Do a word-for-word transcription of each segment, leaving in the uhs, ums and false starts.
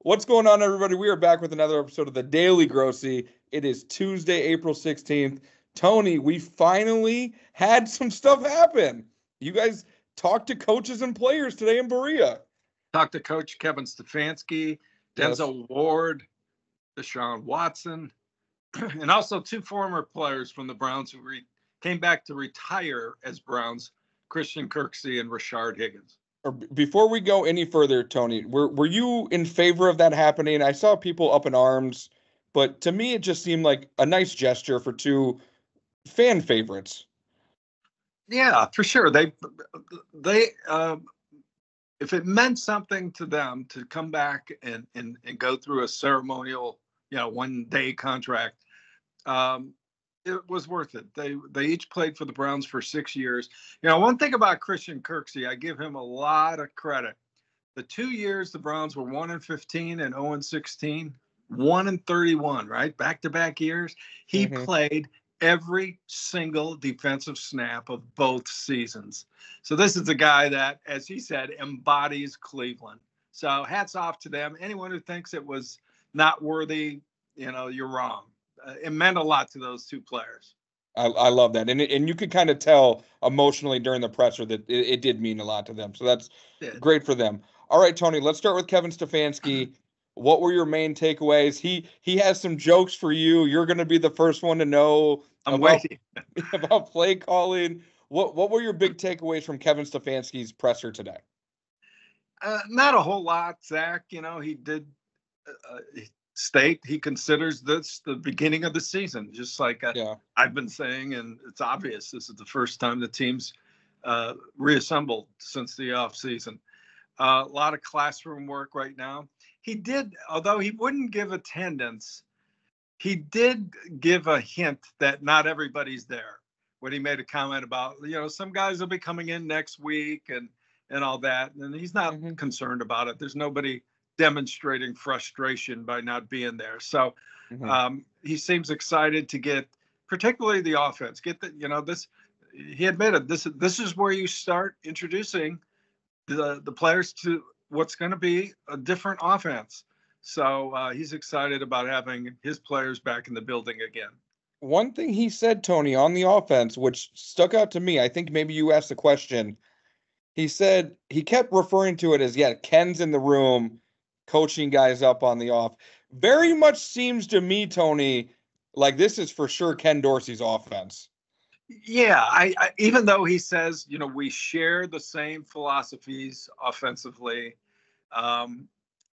What's going on, everybody? We are back with another episode of the Daily Grossi. It is Tuesday, April sixteenth. Tony, we finally had some stuff happen. You guys talked to coaches and players today in Berea. Talked to Coach Kevin Stefanski, Denzel yes. Ward, Deshaun Watson, and also two former players from the Browns who re- came back to retire as Browns, Christian Kirksey and Rashard Higgins. Before we go any further, Tony, were were you in favor of that happening? I saw people up in arms, but to me, it just seemed like a nice gesture for two fan favorites. Yeah, for sure. They, they, uh, if it meant something to them to come back and and and go through a ceremonial, you know, one day contract, um, it was worth it. They they each played for the Browns for six years. You know, one thing about Christian Kirksey, I give him a lot of credit. The two years the Browns were one and fifteen and zero and sixteen, one and thirty-one, right, back to back years. He mm-hmm. played every single defensive snap of both seasons. So this is a guy that, as he said, embodies Cleveland. So hats off to them. Anyone who thinks it was not worthy, you know, you're wrong. Uh, it meant a lot to those two players. I, I love that. And and you could kind of tell emotionally during the presser that it, it did mean a lot to them. So that's great for them. All right, Tony, let's start with Kevin Stefanski. What were your main takeaways? He he has some jokes for you. You're going to be the first one to know I'm about, waiting. about play calling. What what were your big takeaways from Kevin Stefanski's presser today? Uh, not a whole lot, Zach. You know, he did uh, state he considers this the beginning of the season, just like uh, yeah. I've been saying, and it's obvious this is the first time the team's uh, reassembled since the offseason. Uh, a lot of classroom work right now. He did, although he wouldn't give attendance, he did give a hint that not everybody's there. When he made a comment about, you know, some guys will be coming in next week and and all that, and he's not mm-hmm. concerned about it. There's nobody demonstrating frustration by not being there. So mm-hmm. um, he seems excited to get, particularly the offense, get the, you know, this, he admitted this, this is where you start introducing the, the players to what's going to be a different offense. So uh, he's excited about having his players back in the building again. One thing he said, Tony, on the offense, which stuck out to me, I think maybe you asked the question. He said he kept referring to it as, yeah, Ken's in the room coaching guys up on the off. Very much seems to me, Tony, like this is for sure Ken Dorsey's offense. Yeah, I, I even though he says, you know, we share the same philosophies offensively, um,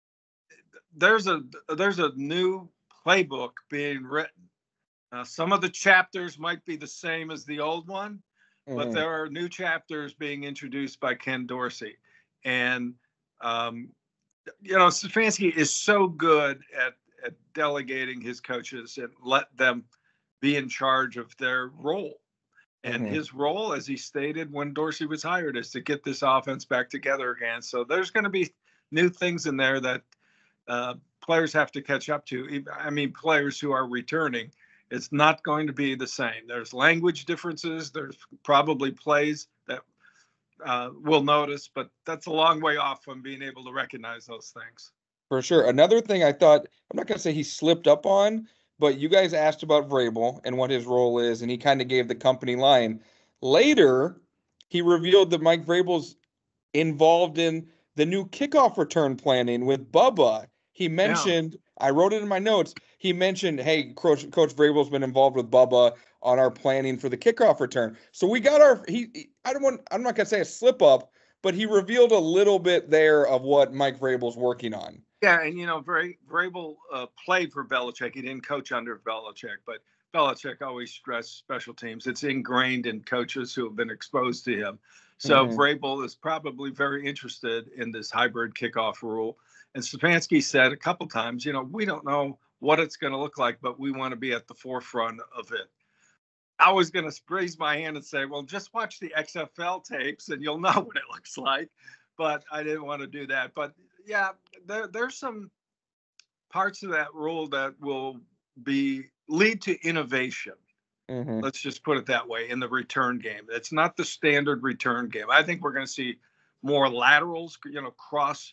there's a there's a new playbook being written. Uh, some of the chapters might be the same as the old one, mm-hmm. but there are new chapters being introduced by Ken Dorsey. And, um, you know, Stefanski is so good at, at delegating his coaches and let them be in charge of their role. And mm-hmm. his role, as he stated when Dorsey was hired, is to get this offense back together again. So there's going to be new things in there that uh, players have to catch up to. I mean, players who are returning. It's not going to be the same. There's language differences. There's probably plays that uh, we'll notice, but that's a long way off from being able to recognize those things. For sure. Another thing I thought, I'm not going to say he slipped up on, but you guys asked about Vrabel and what his role is, and he kind of gave the company line. Later, he revealed that Mike Vrabel's involved in the new kickoff return planning with Bubba. He mentioned, yeah. I wrote it in my notes, he mentioned, hey, Coach, Coach Vrabel's been involved with Bubba on our planning for the kickoff return. So we got our, he, he I don't want, I'm not going to say a slip up, but he revealed a little bit there of what Mike Vrabel's working on. Yeah, and, you know, Vrabel uh, played for Belichick. He didn't coach under Belichick, but Belichick always stressed special teams. It's ingrained in coaches who have been exposed to him. So mm-hmm. Vrabel is probably very interested in this hybrid kickoff rule. And Stefanski said a couple times, you know, we don't know what it's going to look like, but we want to be at the forefront of it. I was going to raise my hand and say, well, just watch the X F L tapes and you'll know what it looks like. But I didn't want to do that. But yeah, there, there's some parts of that rule that will be lead to innovation. Mm-hmm. Let's just put it that way in the return game. It's not the standard return game. I think we're going to see more laterals, you know, cross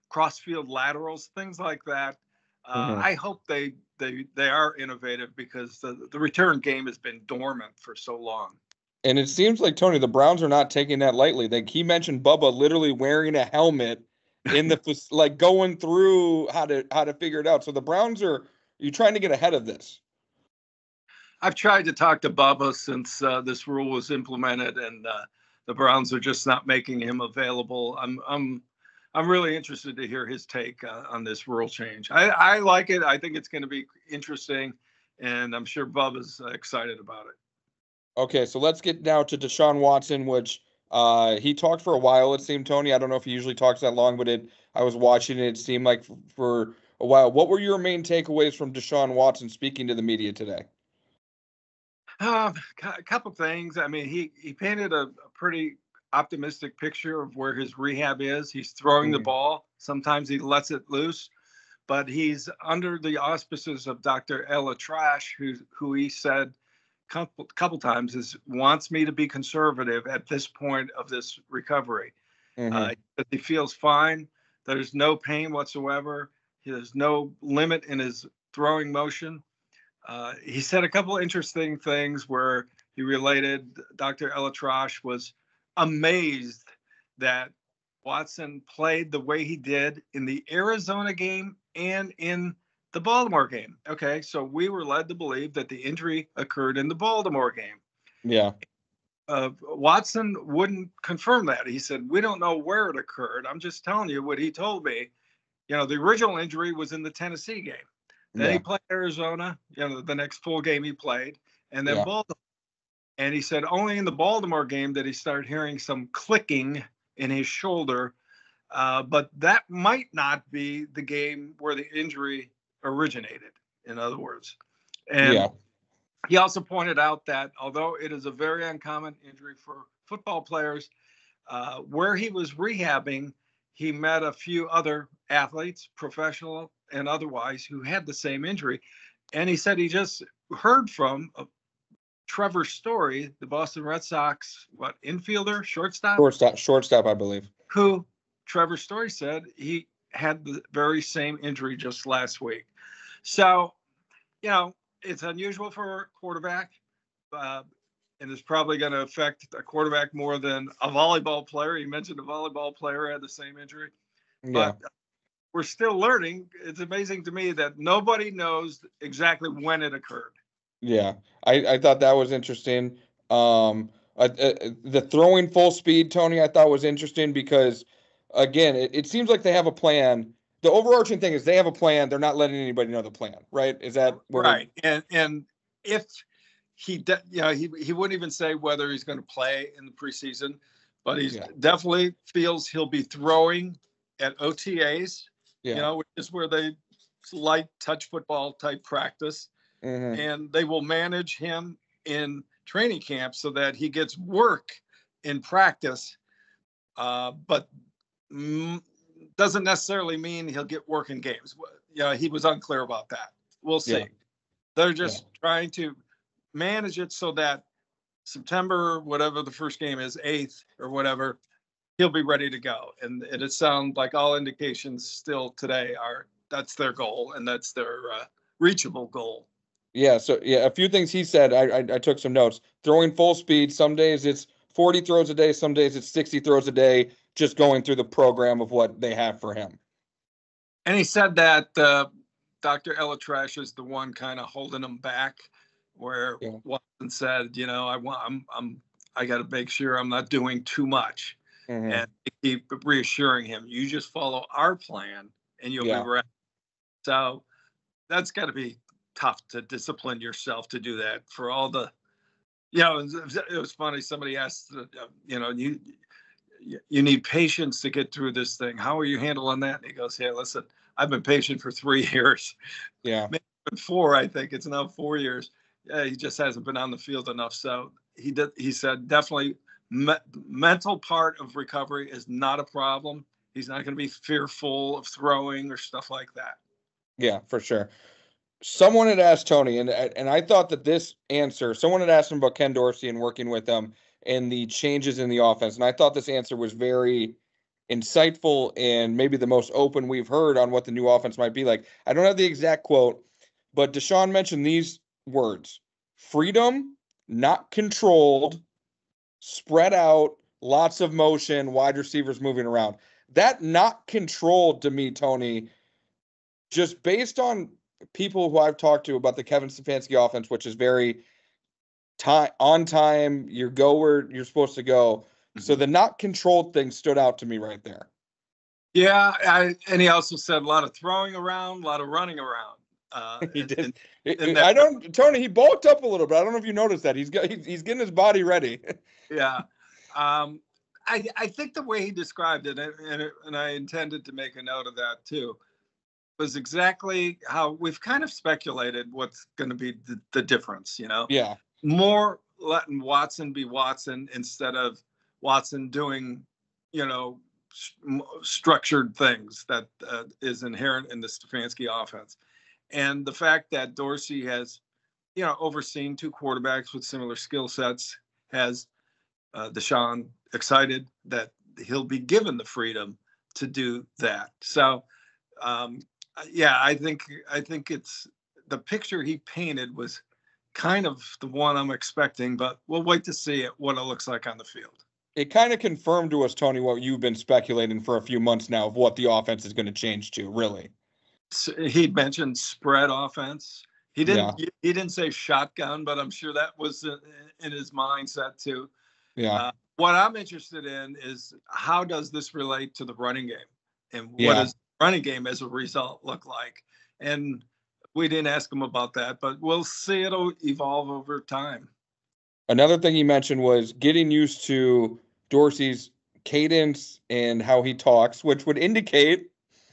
crossfield laterals, things like that. Uh, Mm-hmm. I hope they they they are innovative because the the return game has been dormant for so long. And it seems like, Tony, the Browns are not taking that lightly. Like, he mentioned Bubba literally wearing a helmet in the like going through how to how to figure it out. So the Browns are you trying to get ahead of this? I've tried to talk to Bubba since uh, this rule was implemented, and uh, the Browns are just not making him available. I'm I'm I'm really interested to hear his take uh, on this rule change. I, I like it. I think it's going to be interesting, and I'm sure Bubba's uh, excited about it. Okay, so let's get now to Deshaun Watson, which uh, he talked for a while, it seemed, Tony. I don't know if he usually talks that long, but it I was watching it, it seemed like f- for a while. What were your main takeaways from Deshaun Watson speaking to the media today? Um, a couple things. I mean, he he painted a, a pretty optimistic picture of where his rehab is. He's throwing the Mhm. ball. Sometimes he lets it loose, but he's under the auspices of Doctor Ella Trash, who who he said couple couple times is wants me to be conservative at this point of this recovery. Uh, Mhm. he feels fine. There's no pain whatsoever. There's no limit in his throwing motion. Uh, he said a couple of interesting things where he related Doctor Elatrash was amazed that Watson played the way he did in the Arizona game and in the Baltimore game. Okay, so we were led to believe that the injury occurred in the Baltimore game. Yeah. Uh, Watson wouldn't confirm that. He said, "We don't know where it occurred. I'm just telling you what he told me. You know, the original injury was in the Tennessee game. Then he Yeah. played Arizona, you know, the next full game he played, and then Yeah. Baltimore. And he said only in the Baltimore game did he start hearing some clicking in his shoulder. Uh, but that might not be the game where the injury originated, in other words. And Yeah. he also pointed out that although it is a very uncommon injury for football players, uh, where he was rehabbing, he met a few other athletes, professional and otherwise, who had the same injury. And he said he just heard from uh, Trevor Story, the Boston Red Sox, what, infielder, shortstop, Shortstop, shortstop, I believe. who Trevor Story said he had the very same injury just last week. So, you know, it's unusual for a quarterback. Uh, and it's probably going to affect a quarterback more than a volleyball player. You mentioned a volleyball player had the same injury, Yeah. but we're still learning. It's amazing to me that nobody knows exactly when it occurred. Yeah. I, I thought that was interesting. Um, uh, uh, the throwing full speed, Tony, I thought was interesting because, again, it, it seems like they have a plan. The overarching thing is they have a plan. They're not letting anybody know the plan, right? Is that what we're Right. And and if he, de- you know, he he wouldn't even say whether he's going to play in the preseason, but he's Yeah. definitely feels he'll be throwing at O T As. You Yeah. know, which is where they light touch football type practice, Mm-hmm. and they will manage him in training camp so that he gets work in practice, uh, but mm, doesn't necessarily mean he'll get work in games. Yeah, he was unclear about that. We'll Yeah. see. They're Yeah. just trying to manage it so that September, whatever the first game is, eighth or whatever, he'll be ready to go. And, and it sounds like all indications still today are that's their goal and that's their uh, reachable goal. Yeah, so yeah, a few things he said. I, I I took some notes. Throwing full speed. Some days it's forty throws a day. Some days it's sixty throws a day. Just going through the program of what they have for him. And he said that uh, Doctor Elatrash is the one kind of holding him back, where Yeah. Watson said, you know, I want, I'm, I'm, I got to make sure I'm not doing too much, Mm-hmm. and keep reassuring him, you just follow our plan and you'll Yeah. be right. So that's got to be tough to discipline yourself to do that for all the, you know, it was, it was funny. Somebody asked, uh, you know, you, you need patience to get through this thing. How are you handling that? And he goes, yeah, listen, I've been patient for three years. Yeah. Maybe four, I think. It's now four years. Yeah, he just hasn't been on the field enough. So he did. He said definitely me- mental part of recovery is not a problem. He's not going to be fearful of throwing or stuff like that. Yeah, for sure. Someone had asked Tony, and and I thought that this answer, someone had asked him about Ken Dorsey and working with him and the changes in the offense, and I thought this answer was very insightful and maybe the most open we've heard on what the new offense might be like. I don't have the exact quote, but Deshaun mentioned these words: freedom, not controlled, spread out, lots of motion, wide receivers moving around. That not controlled to me, Tony, just based on people who I've talked to about the Kevin Stefanski offense, which is very time on time, you go where you're supposed to go. So the not controlled thing stood out to me right there. Yeah, I, and he also said a lot of throwing around, a lot of running around. Uh, he in, did. in, It, in I don't, Tony. He bulked up a little bit. I don't know if you noticed that. He's got. He's, he's getting his body ready. Yeah, um, I I think the way he described it, and, and and I intended to make a note of that too, was exactly how we've kind of speculated what's going to be the, the difference. You know. Yeah. More letting Watson be Watson instead of Watson doing, you know, st- structured things that uh, is inherent in the Stefanski offense. And the fact that Dorsey has, you know, overseen two quarterbacks with similar skill sets has uh, Deshaun excited that he'll be given the freedom to do that. So, um, yeah, I think I think it's the picture he painted was kind of the one I'm expecting, but we'll wait to see it, what it looks like on the field. It kind of confirmed to us, Tony, what you've been speculating for a few months now of what the offense is going to change to, really. So he mentioned spread offense. He didn't. Yeah. He didn't say shotgun, but I'm sure that was in his mindset too. Yeah. Uh, what I'm interested in is how does this relate to the running game, and what Yeah. does the running game as a result look like? And we didn't ask him about that, but we'll see. It'll evolve over time. Another thing he mentioned was getting used to Dorsey's cadence and how he talks, which would indicate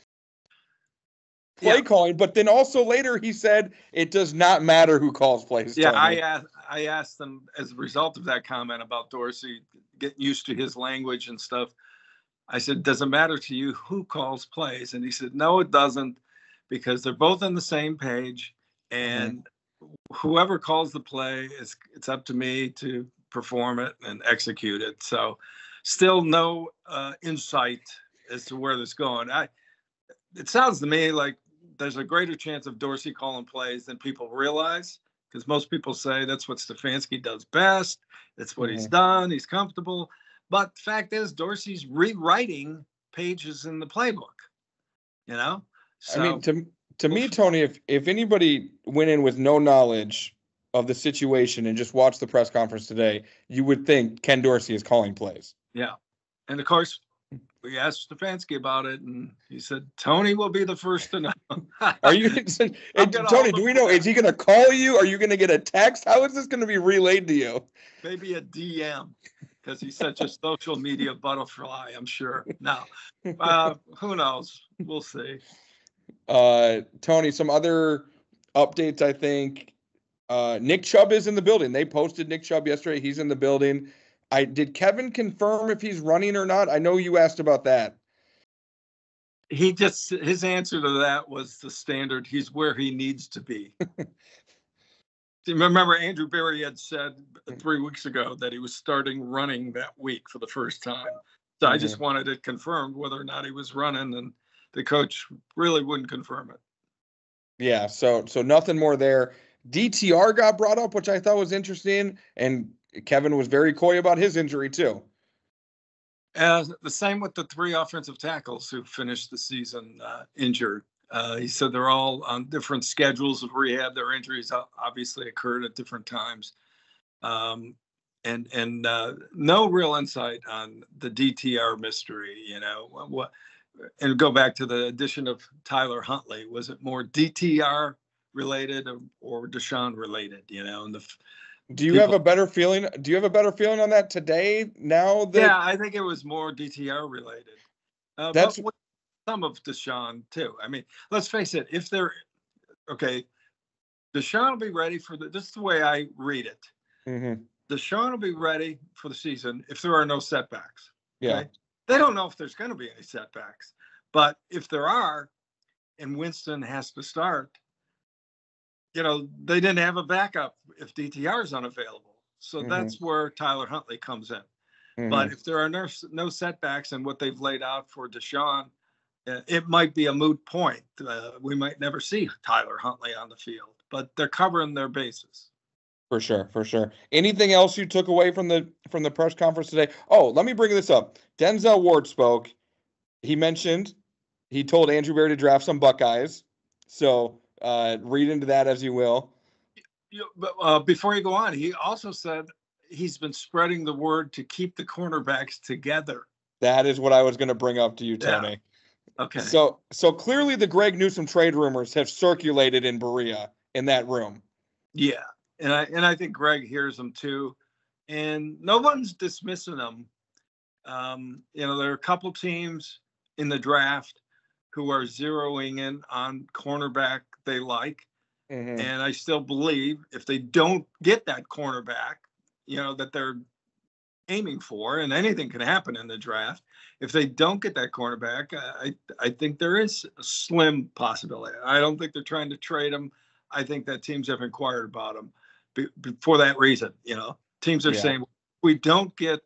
play Yeah. calling. But then also later he said it does not matter who calls plays. Yeah, Tony. I asked. I asked them as a result of that comment about Dorsey getting used to his language and stuff. I said, "Does it matter to you who calls plays?" And he said, "No, it doesn't, because they're both on the same page, and mm-hmm. whoever calls the play, is it's up to me to perform it and execute it." So, still no uh, insight as to where this is going. I. It sounds to me like there's a greater chance of Dorsey calling plays than people realize, because most people say that's what Stefanski does best. That's what mm-hmm. he's done. He's comfortable. But the fact is, Dorsey's rewriting pages in the playbook, you know? So, I mean, to to me, Tony, if, if anybody went in with no knowledge of the situation and just watched the press conference today, you would think Ken Dorsey is calling plays. Yeah. And, of course, we asked Stefanski about it, and he said, Tony will be the first to know. Are you, Tony, do we know, is he going to call you? Are you going to get a text? How is this going to be relayed to you? Maybe a D M, because he's such a social media butterfly, I'm sure. Now, uh, who knows? We'll see. Uh, Tony, some other updates, I think. Uh, Nick Chubb is in the building. They posted Nick Chubb yesterday. He's in the building. I did Kevin confirm if he's running or not? I know you asked about that. He just, his answer to that was the standard. He's where he needs to be. Remember, Andrew Berea had said three weeks ago that he was starting running that week for the first time. So mm-hmm. I just wanted it confirmed whether or not he was running, and the coach really wouldn't confirm it. Yeah, so so nothing more there. D T R got brought up, which I thought was interesting, and Kevin was very coy about his injury too. Uh, the same with the three offensive tackles who finished the season uh, injured. Uh, he said they're all on different schedules of rehab. Their injuries obviously occurred at different times. Um, and and uh, no real insight on the D T R mystery, you know. What, and go back to the addition of Tyler Huntley. Was it more D T R related or, or Deshaun related, you know? And the Do you people, have a better feeling? Do you have a better feeling on that today now? That... Yeah, I think it was more D T R related. Uh, That's but some of Deshaun too. I mean, let's face it. If they're okay, Deshaun will be ready for the. This is the way I read it. Mm-hmm. Deshaun will be ready for the season if there are no setbacks. Yeah, okay? They don't know if there's going to be any setbacks, but if there are, and Winston has to start, you know, they didn't have a backup if D T R is unavailable. So mm-hmm. that's where Tyler Huntley comes in. Mm-hmm. But if there are no, no setbacks in what they've laid out for Deshaun, uh, it might be a moot point. Uh, we might never see Tyler Huntley on the field, but they're covering their bases. For sure, for sure. Anything else you took away from the from the press conference today? Oh, let me bring this up. Denzel Ward spoke. He mentioned he told Andrew Berea to draft some Buckeyes. So uh, read into that as you will. You, uh, before you go on, he also said he's been spreading the word to keep the cornerbacks together. That is what I was going to bring up to you, Tony. Yeah. Okay. So so clearly the Greg Newsome trade rumors have circulated in Berea in that room. Yeah. And I and I think Greg hears them too. And no one's dismissing them. Um, you know, there are a couple teams in the draft who are zeroing in on cornerback they like. Mm-hmm. And I still believe if they don't get that cornerback, you know, that they're aiming for, and anything can happen in the draft. If they don't get that cornerback, I I think there is a slim possibility. I don't think they're trying to trade him. I think that teams have inquired about him be, be, for that reason. You know, teams are yeah. saying we don't get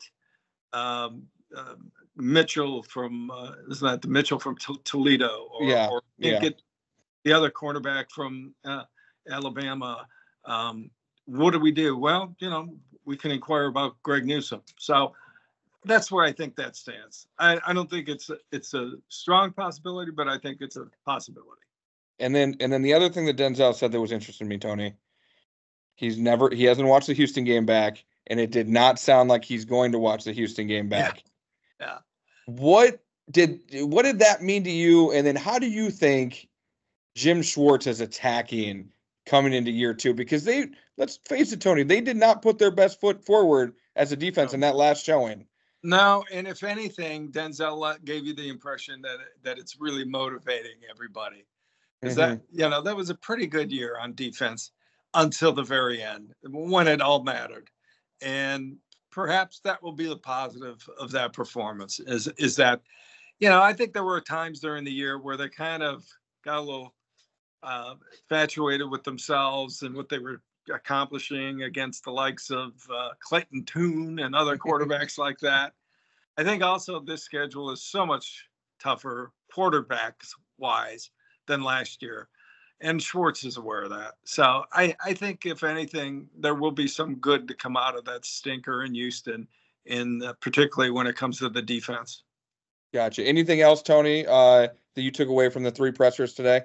um, uh, Mitchell from uh, isn't that the Mitchell from T- Toledo, or, yeah, or yeah. get the other cornerback from uh, Alabama. Um, what do we do? Well, you know, we can inquire about Greg Newsome. So that's where I think that stands. I, I don't think it's a, it's a strong possibility, but I think it's a possibility. And then and then the other thing that Denzel said that was interesting to me, Tony, he's never he hasn't watched the Houston game back, and it did not sound like he's going to watch the Houston game back. Yeah. yeah. What did what did that mean to you? And then how do you think Jim Schwartz is attacking coming into year two? Because they, let's face it, Tony, they did not put their best foot forward as a defense no. in that last showing. No, and if anything, Denzel gave you the impression that that it's really motivating everybody. Because mm-hmm. that, you know, that was a pretty good year on defense until the very end, when it all mattered. And perhaps that will be the positive of that performance is, is that, you know, I think there were times during the year where they kind of got a little uh, infatuated with themselves and what they were accomplishing against the likes of uh, Clayton Tune and other quarterbacks like that. I think also this schedule is so much tougher quarterbacks wise than last year. And Schwartz is aware of that. So I, I think if anything, there will be some good to come out of that stinker in Houston, in uh, particularly when it comes to the defense. Gotcha. Anything else, Tony, uh, that you took away from the three pressers today?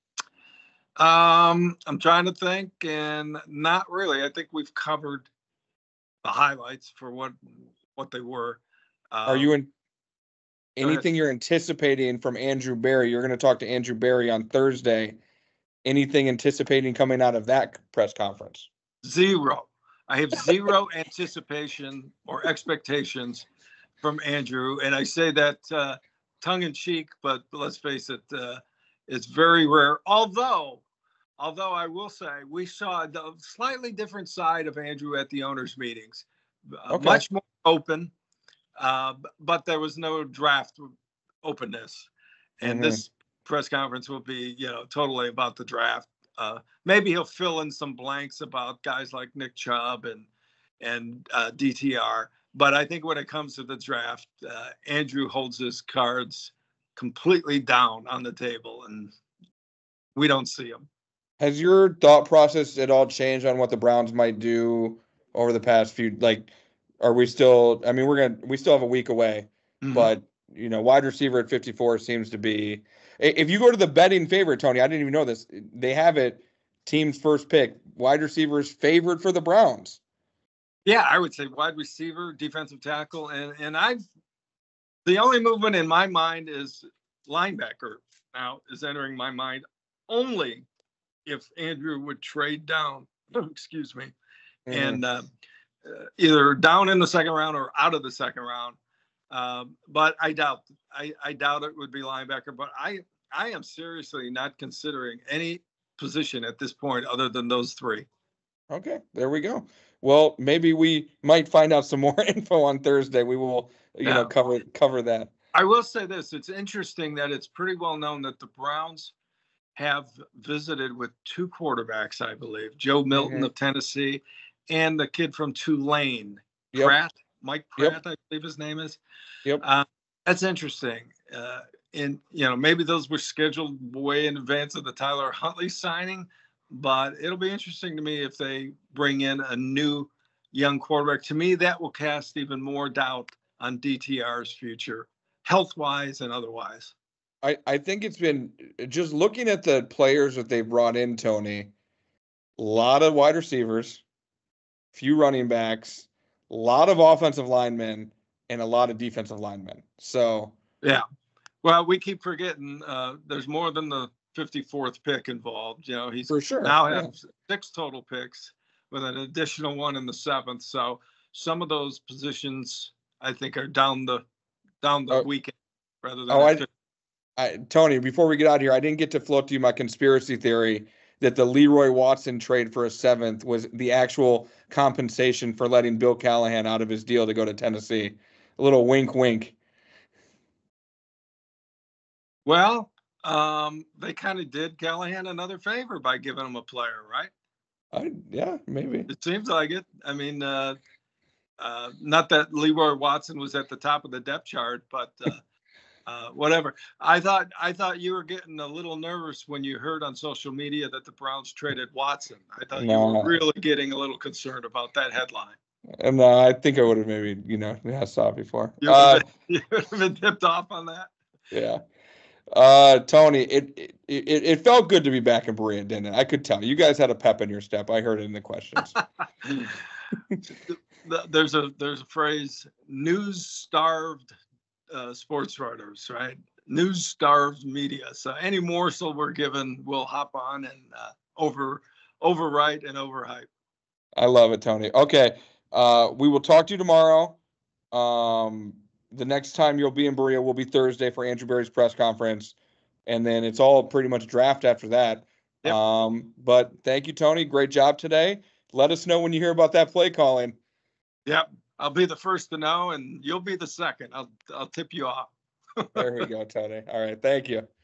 Um, I'm trying to think, and not really. I think we've covered the highlights for what what they were. Um, Are you in anything you're anticipating from Andrew Berea? You're going to talk to Andrew Berea on Thursday. Anything anticipating coming out of that press conference? Zero. I have zero anticipation or expectations from Andrew, and I say that uh, tongue in cheek, but let's face it, uh, it's very rare. Although, although I will say we saw a slightly different side of Andrew at the owners' meetings, uh, okay. much more open, uh, but there was no draft openness, and mm-hmm. this press conference will be, you know, totally about the draft. Uh, maybe he'll fill in some blanks about guys like Nick Chubb and and uh, D T R. But I think when it comes to the draft, uh, Andrew holds his cards completely down on the table, and we don't see him. Has your thought process at all changed on what the Browns might do over the past few? Like, are we still? I mean, we're gonna we still have a week away, mm-hmm. but you know, wide receiver at fifty-four seems to be. If you go to the betting favorite, Tony, I didn't even know this. They have it team's first pick. Wide receivers favored for the Browns. Yeah, I would say wide receiver, defensive tackle, and and I've the only movement in my mind is linebacker. Now is entering my mind only if Andrew would trade down. Excuse me, mm-hmm. and uh, uh, either down in the second round or out of the second round. Um, but I doubt, I, I doubt it would be linebacker. But I, I am seriously not considering any position at this point other than those three. Okay, there we go. Well, maybe we might find out some more info on Thursday. We will, you yeah. know, cover cover that. I will say this: it's interesting that it's pretty well known that the Browns have visited with two quarterbacks, I believe, Joe Milton mm-hmm. of Tennessee, and the kid from Tulane, yep. Pratt. Mike Pratt, Yep. I believe his name is. Yep. Uh, that's interesting. Uh, and, you know, maybe those were scheduled way in advance of the Tyler Huntley signing, but it'll be interesting to me if they bring in a new young quarterback. To me, that will cast even more doubt on D T R's future, health-wise and otherwise. I, I think it's been just looking at the players that they've brought in, Tony, a lot of wide receivers, few running backs, a lot of offensive linemen, and a lot of defensive linemen. So, yeah. Well, we keep forgetting uh, there's more than the fifty-fourth pick involved. You know, he's for sure. now Yeah. has six total picks with an additional one in the seventh. So some of those positions, I think, are down the down the Oh, weekend rather than. Oh, I, fifty. I, Tony, before we get out of here, I didn't get to float to you my conspiracy theory that the Leroy Watson trade for a seventh was the actual compensation for letting Bill Callahan out of his deal to go to Tennessee. A little wink, wink. Well, um, they kind of did Callahan another favor by giving him a player, right? I, yeah, maybe. It seems like it. I mean, uh, uh, not that Leroy Watson was at the top of the depth chart, but uh, uh, whatever. I thought I thought you were getting a little nervous when you heard on social media that the Browns traded Watson. I thought No. you were really getting a little concerned about that headline. And uh, I think I would have maybe, you know, yeah, saw it before. You would, have Uh, been, you would have been tipped off on that. yeah. Uh, Tony, it, it it it felt good to be back in Berea, didn't it? I could tell. You guys had a pep in your step. I heard it in the questions. there's a there's a phrase: news-starved uh, sports writers, right? News-starved media. So any morsel we're given, we'll hop on and uh, over overwrite and overhype. I love it, Tony. Okay, uh, we will talk to you tomorrow. Um. The next time you'll be in Berea will be Thursday for Andrew Berry's press conference. And then it's all pretty much draft after that. Yep. Um, but thank you, Tony. Great job today. Let us know when you hear about that play calling. Yep. I'll be the first to know, and you'll be the second. I'll I'll tip you off. There we go, Tony. All right. Thank you.